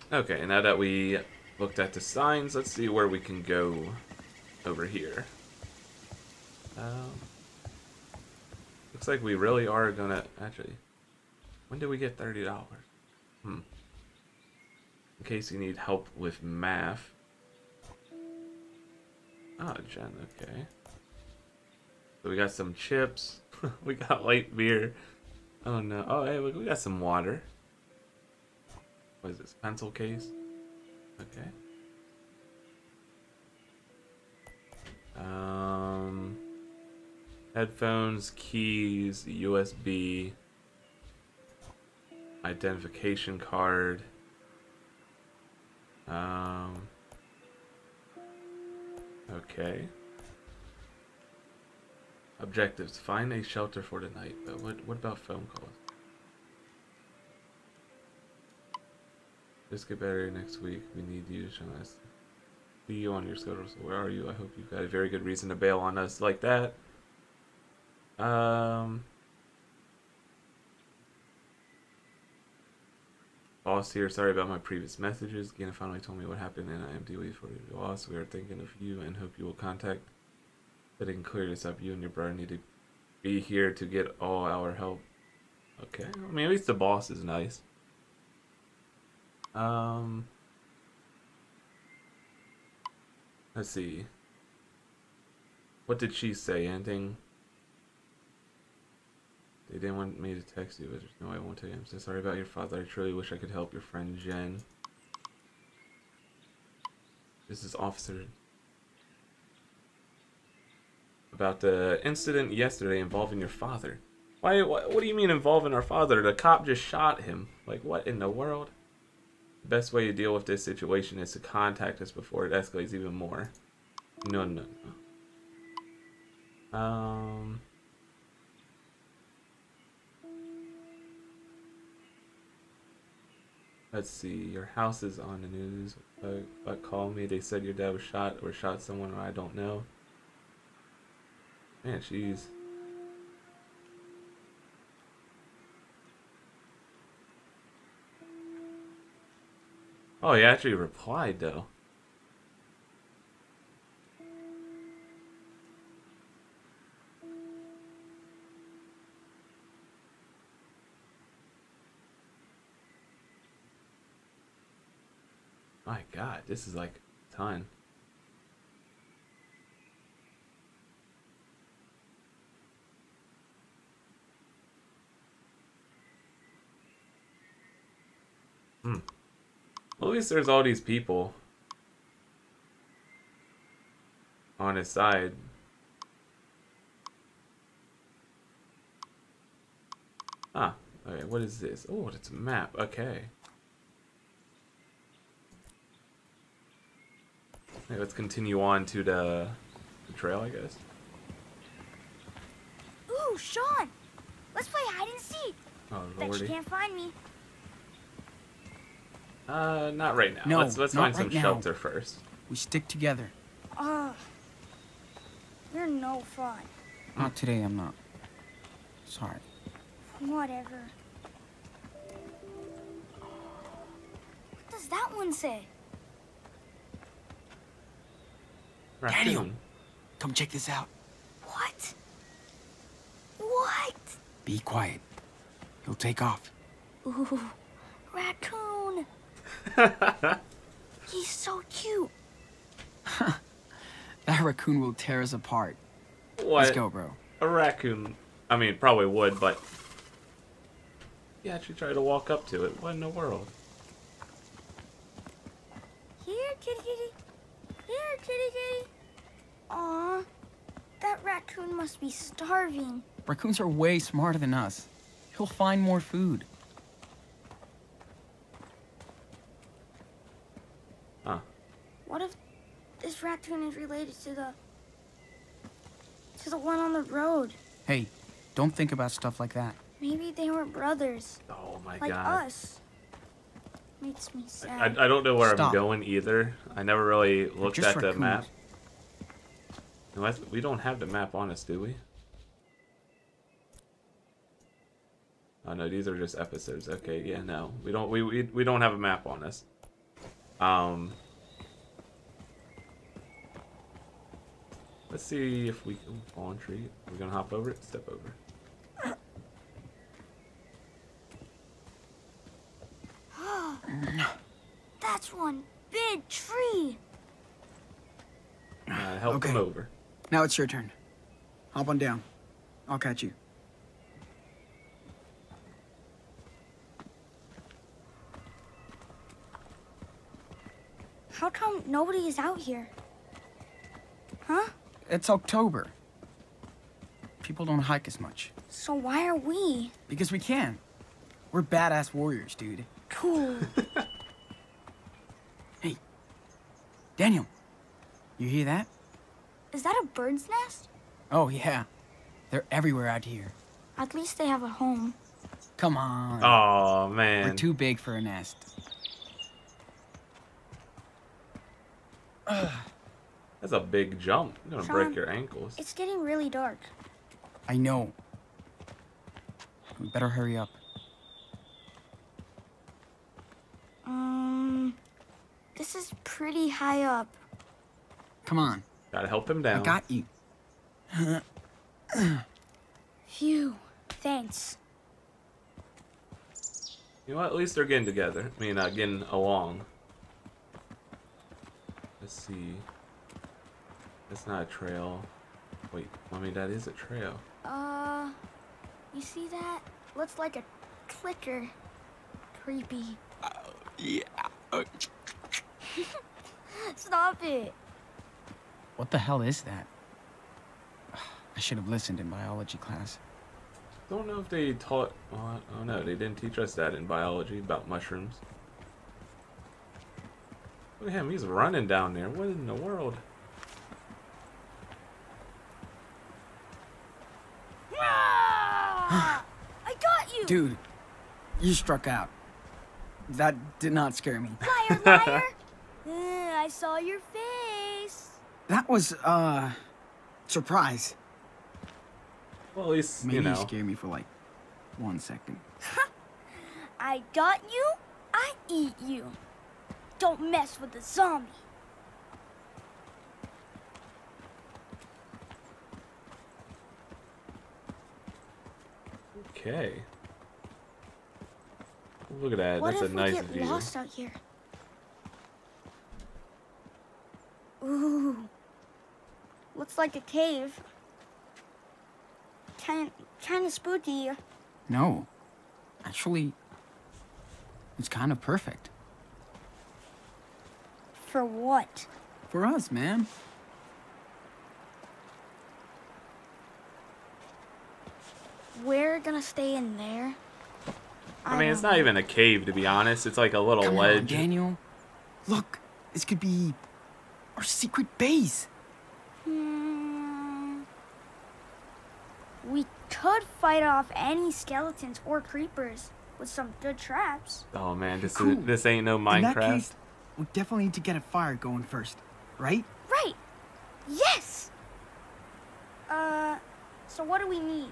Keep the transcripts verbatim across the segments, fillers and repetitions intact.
Okay, now that we looked at the signs, let's see where we can go over here. Um, looks like we really are gonna actually. When did we get thirty dollars? Hmm. In case you need help with math. Ah, Jen. Okay. So we got some chips. We got light beer. Oh no. Oh hey, look, we got some water. What is this? Pencil case. Okay. Um. Headphones, keys, U S B, identification card. Um. Okay. Objectives: find a shelter for the night. But what? What about phone calls? Just get better next week. We need you to show us. See you on your schedule. So where are you? I hope you've got a very good reason to bail on us like that. Um. Boss here, sorry about my previous messages. Gina finally told me what happened and I am deeply for your loss. We are thinking of you and hope you will contact so they can clear this up. You and your brother need to be here to get all our help. Okay, I mean at least the boss is nice. Um, let's see. What did she say? Anything? They didn't want me to text you, but there's no way I won't tell you. I'm so sorry about your father. I truly wish I could help your friend Jen. This is Officer. About the incident yesterday involving your father. Why? What, what do you mean involving our father? The cop just shot him. Like, what in the world? The best way to deal with this situation is to contact us before it escalates even more. No, no, no. Um... Let's see, your house is on the news. But, but call me. They said your dad was shot or shot someone or I don't know. Man, jeez. Oh, he actually replied though. My God, this is like a ton. Hmm. Well, at least there's all these people on his side. Ah, okay, what is this? Oh, it's a map. Okay. Okay, let's continue on to the, the trail, I guess. Ooh, Sean! Let's play hide and seek. Oh, Bet lordy. you can't find me. Uh, not right now. No, let's let's not find some right now. shelter first. We stick together. Ugh. You're no fun. Not today, I'm not. Sorry. Whatever. What does that one say? Daniel! Raccoon. Come check this out. What? What? Be quiet. He'll take off. Ooh, raccoon. He's so cute. That raccoon will tear us apart. What? Let's go, bro. A raccoon. I mean, probably would, but he actually tried to walk up to it. What in the world? Here, kitty kitty. Here, kitty kitty. Aw, that raccoon must be starving. Raccoons are way smarter than us. He'll find more food. Huh. What if this raccoon is related to the... to the one on the road? Hey, don't think about stuff like that. Maybe they were brothers, Oh my like God. us. Makes me I, sad. I don't know where Stop. I'm going either. I never really They're looked just at the raccoons. map. Unless we don't have the map on us, do we? Oh no, these are just episodes. Okay, yeah, no, we don't. We we, we don't have a map on us. Um, let's see if we can fallen tree. We're gonna hop over it. Step over. That's one big tree. Uh, help Okay. him over. Now it's your turn. Hop on down. I'll catch you. How come nobody is out here? Huh? It's October. People don't hike as much. So why are we? Because we can. We're badass warriors, dude. Cool. Hey, Daniel, you hear that? Is that a bird's nest? Oh, yeah. They're everywhere out here. At least they have a home. Come on. Oh We're man. too big for a nest. That's a big jump. You're gonna Sean, break your ankles. It's getting really dark. I know. We better hurry up. Um, this is pretty high up. Come on. Gotta help him down. I got you. Phew. Thanks. You know what? At least they're getting together. I mean, uh, getting along. Let's see. That's not a trail. Wait, I mean that is a trail. Uh, you see that? Looks like a clicker. Creepy. Yeah. Stop it. What the hell is that? I should have listened in biology class. Don't know if they taught. Well, oh no, they didn't teach us that in biology about mushrooms. Look at him, he's running down there. What in the world? Ah! I got you. Dude, you struck out. That did not scare me. Liar, liar. Uh, I saw your face. That was, uh, surprise. Well, at least, Maybe you you know. scared me for like one second. I got you. I eat you. Don't mess with the zombie. Okay. Look at that. What That's if a nice we get view. lost out here? Ooh. Looks like a cave. Kind, kind of spooky. No. Actually, it's kind of perfect. For what? For us, man. We're gonna stay in there. I mean, it's don't not know. even a cave, to be honest. It's like a little Come on, ledge. Daniel. Look, this could be our secret base. Hmm. We could fight off any skeletons or creepers with some good traps. Oh man, this Cool. is, this ain't no In that Minecraft. case, we definitely need to get a fire going first, right? Right. Yes. Uh, so what do we need?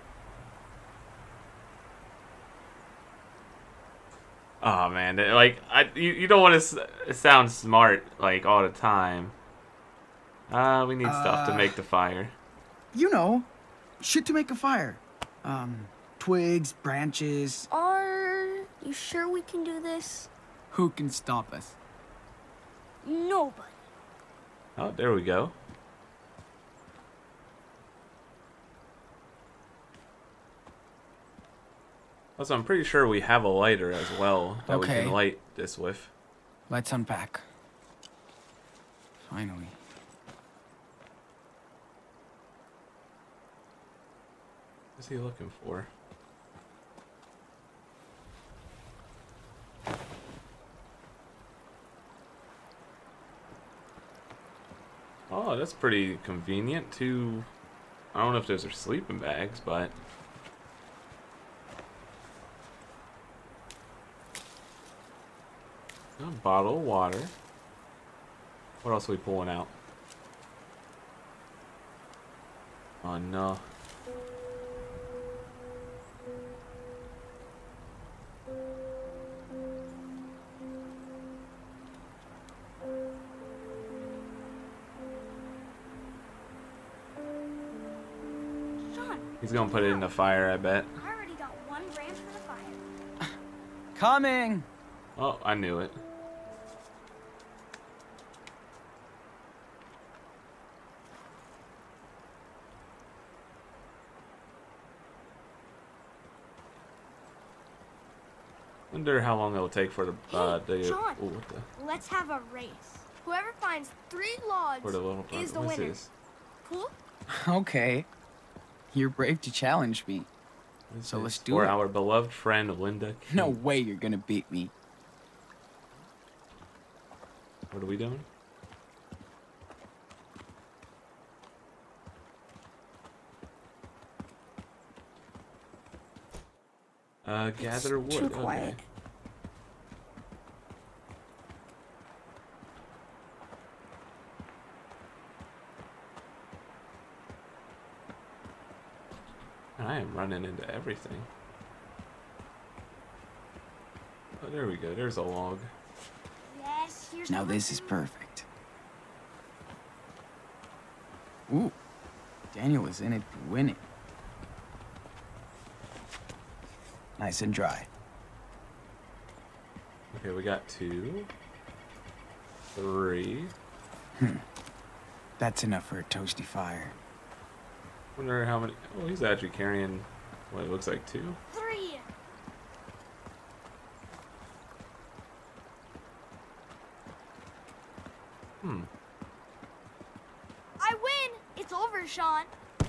Oh man, that- like I, you, you don't want to s- sound smart like all the time. Uh, we need stuff to Uh. make the fire. You know, shit to make a fire. Um, twigs, branches. Are you sure we can do this? Who can stop us? Nobody. Oh, there we go. Also, I'm pretty sure we have a lighter as well that we Okay. can light this with. Let's unpack. Finally. What's he looking for? Oh, that's pretty convenient to... I don't know if those are sleeping bags, but... A bottle of water. What else are we pulling out? Oh no. He's gonna put it in the fire, I bet. I already got one branch for the fire. Coming! Oh, I knew it. Wonder how long it'll take for the uh Hey, the John. oh, what the Let's have a race. Whoever finds three logs for the little is the what's winner. this? Cool? Okay. You're brave to challenge me. What's So this? let's do For it. our beloved friend Linda King. No way you're gonna beat me. What are we doing? Uh, gather wood. Too Okay. quiet. I am running into everything. Oh, there we go. There's a log. Yes, here's Now the this is raccoon. perfect. Ooh. Daniel is in it to win it. Nice and dry. Okay, we got two, three. That's enough for a toasty fire. Wonder how many. Oh, he's actually carrying what it looks like two. Three. Hmm. I win. It's over, Sean.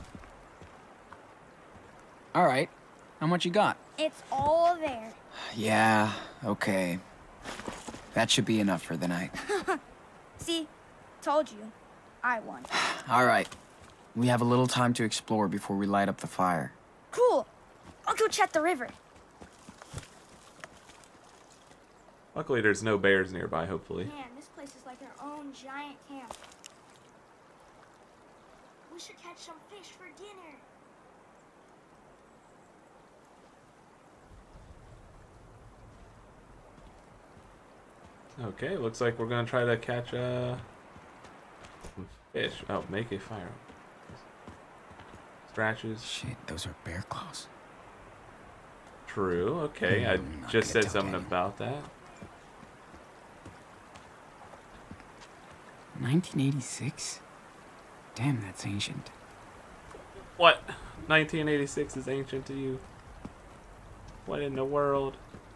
All right. How much you got? It's all there. Yeah, okay. That should be enough for the night. See, told you, I won. All right. We have a little time to explore before we light up the fire. Cool. I'll go check the river. Luckily, there's no bears nearby. Hopefully. Man, this place is like our own giant camp. We should catch some fish for dinner. Okay, looks like we're gonna try to catch uh some fish. Oh, make a fire. Scratches. Shit, those are bear claws. True. Okay, I Hmm, not just gonna said tell something Daniel. about that. nineteen eighty-six? Damn, that's ancient. What? nineteen eighty-six is ancient to you? What in the world?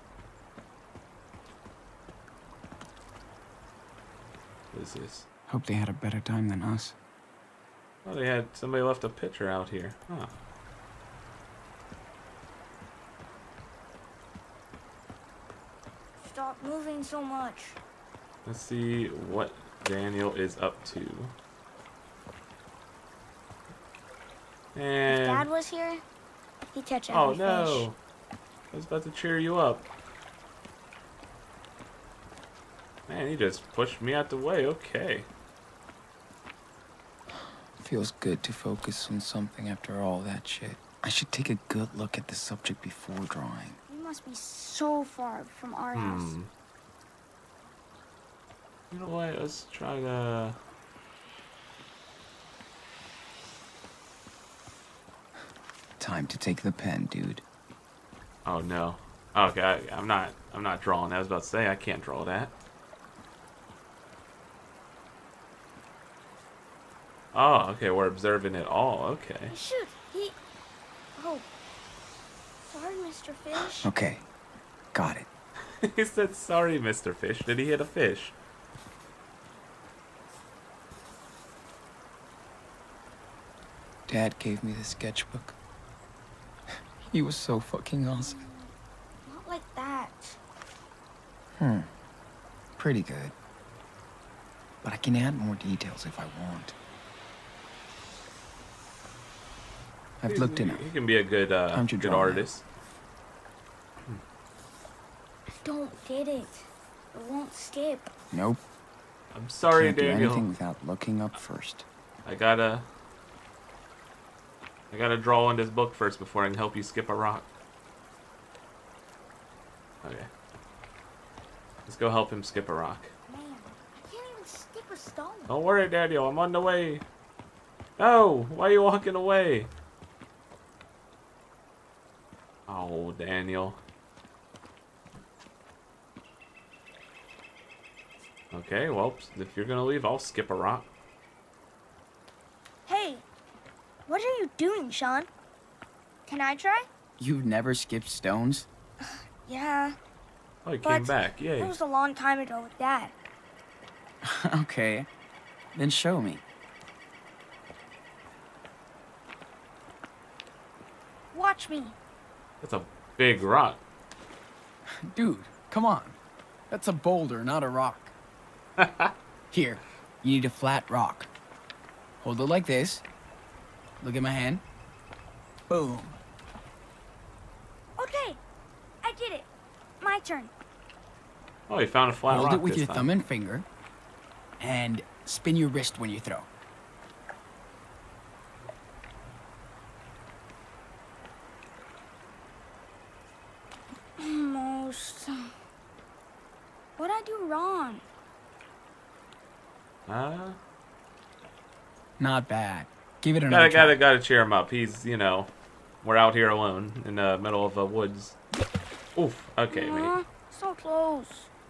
What is this? Hope they had a better time than us. Oh, they had somebody left a picture out here. Huh. Stop moving so much. Let's see what Daniel is up to. If And Dad was here, he'd catch every oh fish. no, I was about to cheer you up. Man, he just pushed me out the way. Okay. Feels good to focus on something after all that shit. I should take a good look at the subject before drawing. We must be so far from our house. Hmm. You know what? Let's try to. Time to take the pen, dude. Oh no. Okay, I, I'm not. I'm not drawing. I was about to say I can't draw that. Oh, okay. We're observing it all. Okay. Shoot, he... Oh. Sorry, Mister Fish. Okay, got it. He said, "Sorry, Mister Fish." Did he hit a fish? Dad gave me the sketchbook. He was so fucking awesome. Not like that. Hmm. Pretty good. But I can add more details if I want. I've He's- looked enough. He can be a good, uh, Time to good draw now. artist. I don't get it. It won't skip. Nope. I'm sorry, Can't do Daniel. anything without looking up first. I gotta. I gotta draw in this book first before I can help you skip a rock. Okay. Let's go help him skip a rock. Man, I can't even skip a stone. Don't worry, Daniel. I'm on the way. No! Why are you walking away? Oh, Daniel. Okay, well, if you're gonna leave, I'll skip a rock. Hey, what are you doing, Sean? Can I try? You've never skipped stones? Yeah, Oh, he but came back. Yay. it was a long time ago with Dad. Okay, then show me. Watch me. That's a big rock. Dude, come on. That's a boulder, not a rock. Here, you need a flat rock. Hold it like this. Look at my hand. Boom. Okay, I did it. My turn. Oh, he found a flat Hold rock it with this your time. thumb and finger. And spin your wrist when you throw. Almost. What'd I do wrong? Uh, Not bad. Give it another gotta, try. gotta, gotta cheer him up. He's, you know, we're out here alone in the middle of the woods. Oof. Okay, Aw, mate. so close.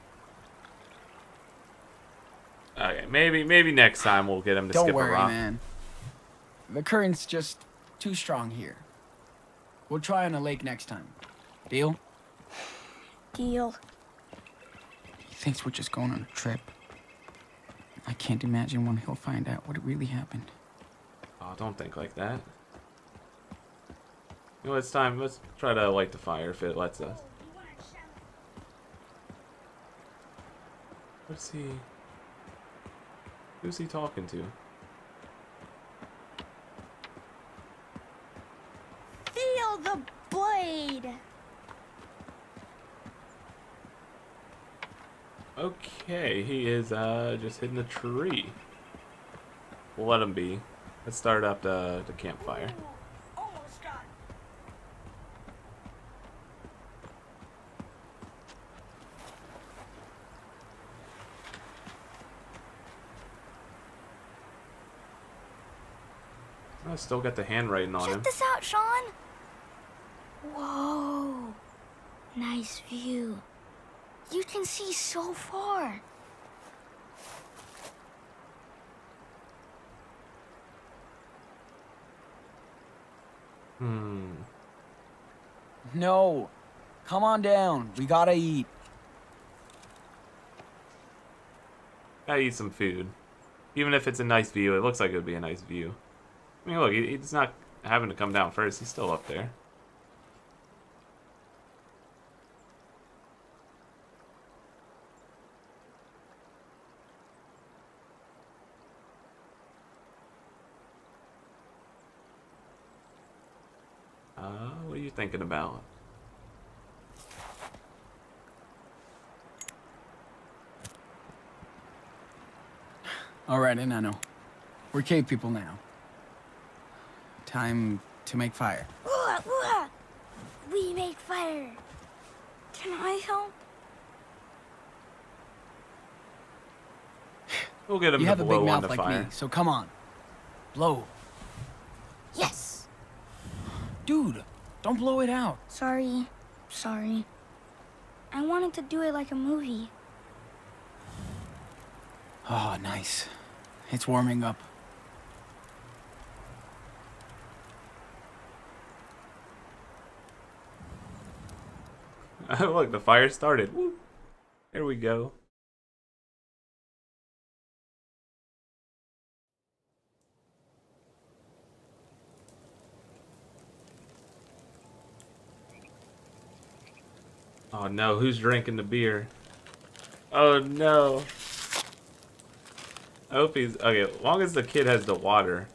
Okay, maybe, maybe next time we'll get him to Don't skip worry, a rock. man. The current's just too strong here. We'll try on a lake next time. Deal? Deal. He thinks we're just going on a trip. I can't imagine when he'll find out what really happened. Oh, don't think like that. You know, it's time. Let's try to light the fire if it lets us. What's he? Who's he talking to? Feel the blade. Okay, he is uh just hitting a tree. We'll let him be. Let's start up the the campfire. Almost done. I still got the handwriting on Check him. this out, Sean. Whoa. Nice view. You can see so far. Hmm. No. Come on down. We gotta eat. Gotta eat some food. Even if it's a nice view, it looks like it would be a nice view. I mean, look, he, he's not having to come down first. He's still up there. Uh, what are you thinking about? All right, Enano. We're cave people now. Time to make fire. Ooh, ooh, we make fire. Can I help? We'll get him You to have a blow big on mouth the like fire. me, so come on. Blow. Yes. Dude, don't blow it out. Sorry. Sorry. I wanted to do it like a movie. Oh, nice. It's warming up. Look, the fire started. Woo. There we go. Oh no, who's drinking the beer? Oh no. I hope he's okay. As long as the kid has the water.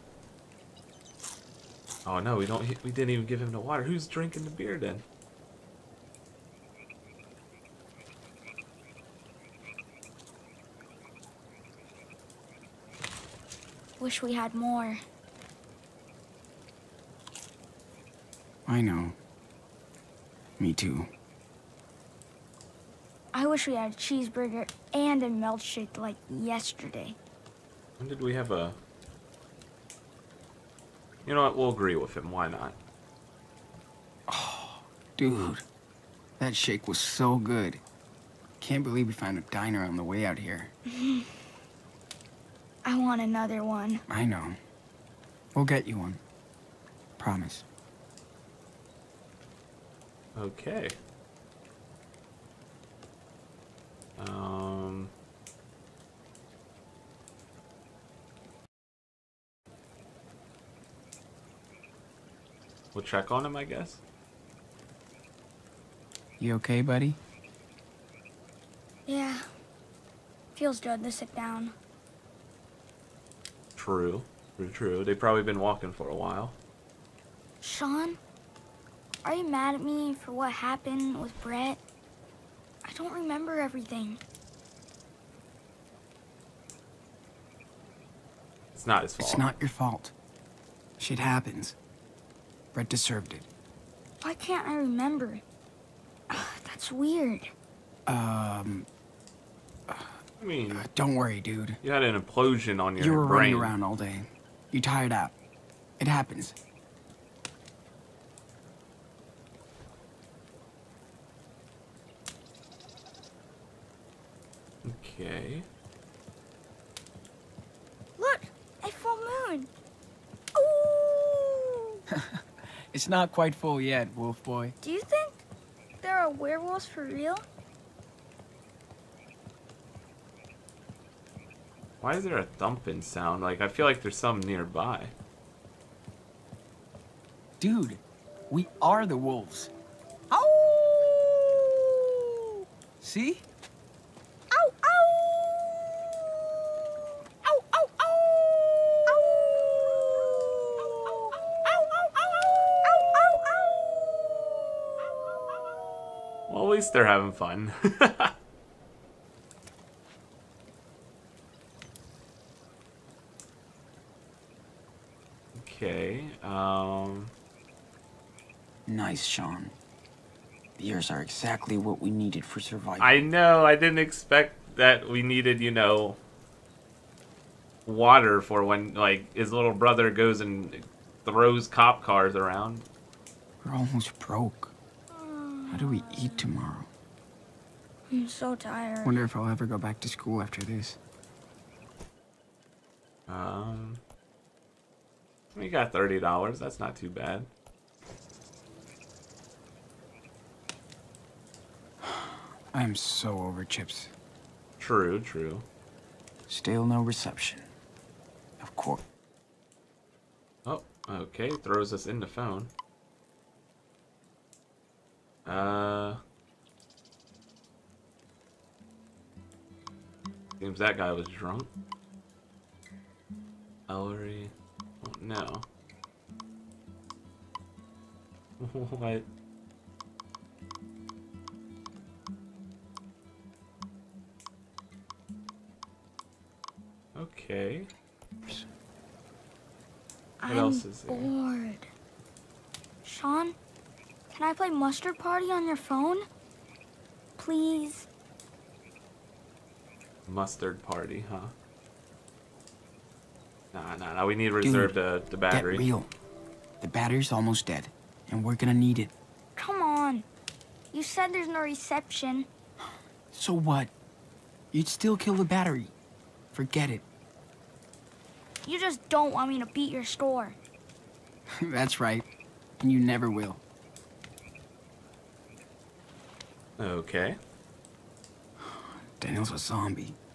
Oh no, we don't. We didn't even give him the water. Who's drinking the beer then? Wish we had more. I know. Me too. I wish we had a cheeseburger and a milkshake like yesterday. When did we have a... You know what? We'll agree with him. Why not? Dude, that shake was so good. Can't believe we found a diner on the way out here. I want another one. I know. We'll get you one. Promise. Okay. Um... We'll check on him, I guess. You okay, buddy? Yeah. Feels good to sit down. True. True, true. They've probably been walking for a while. Sean, are you mad at me for what happened with Brett? I don't remember everything. It's not his fault. It's not your fault. Shit happens. Brett deserved it. Why can't I remember? Ugh, that's weird. Um, I mean, uh, don't worry, dude. you had an implosion on your You were brain. running around all day. You tired out. It happens. Okay. Look, a full moon. Ooh! It's not quite full yet, Wolf Boy. Do you think there are werewolves for real? Why is there a thumping sound? Like, I feel like there's some nearby. Dude, we are the wolves. Ow! See? Ow, ow! Ow, ow, ow! Ow! Ow, ow, ow! Ow, ow, ow! Well, at least they're having fun. Okay, um... Nice, Sean. The ears are exactly what we needed for survival. I know, I didn't expect that we needed, you know, water for when, like, his little brother goes and throws cop cars around. We're almost broke. How do we eat tomorrow? I'm so tired. Wonder if I'll ever go back to school after this. Um... We got thirty dollars, that's not too bad. I am so over chips. True, true. Still no reception. Of course. Oh, okay, throws us in the phone. Uh... Seems that guy was drunk. Ellery... Oh, no. What? Okay. What I'm else is there? bored. Sean, can I play Mustard Party on your phone? Please? Mustard party, huh? Nah, nah, nah. We need to reserve the, the battery. Get real. The battery's almost dead, and we're gonna need it. Come on. You said there's no reception. So what? You'd still kill the battery. Forget it. You just don't want me to beat your score. That's right. And you never will. Okay. Daniel's a zombie.